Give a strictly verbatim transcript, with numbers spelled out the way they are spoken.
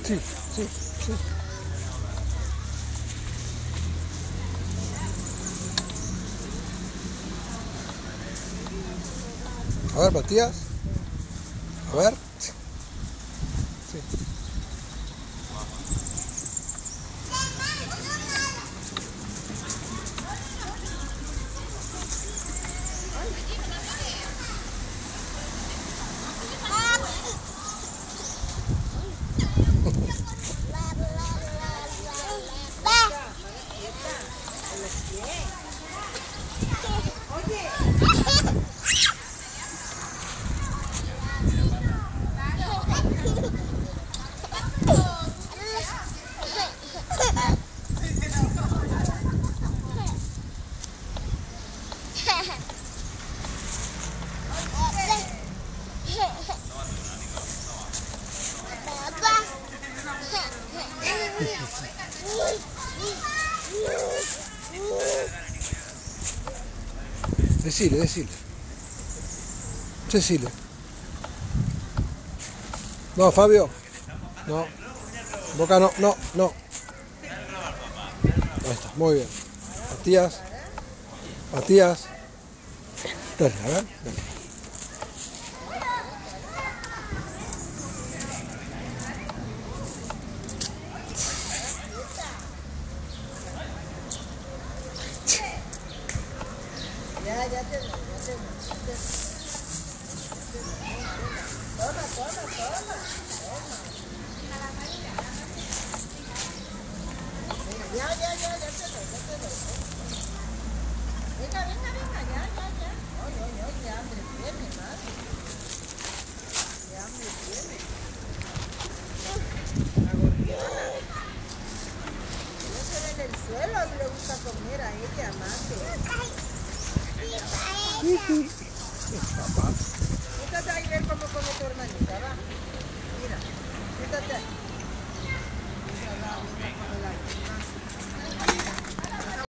Sí, sí, sí. A ver, Matías. A ver. Sí. Decile, decile. Decile. No, Fabio. No. Boca no, no, no. Ahí está, muy bien. Matías. Matías. Dale, a ver. Dale. Ya, ya te lo, ya te lo, ya te lo. Toma, toma, toma, toma. Ya, ya, ya, ya te lo, ya te lo. Venga, venga, venga, ya, ya, ya. Ay, ay, ay, qué hambre tiene, madre. Qué hambre tiene. La gorriona. Ella se ve en el suelo y le gusta comer a ella, madre. Papá.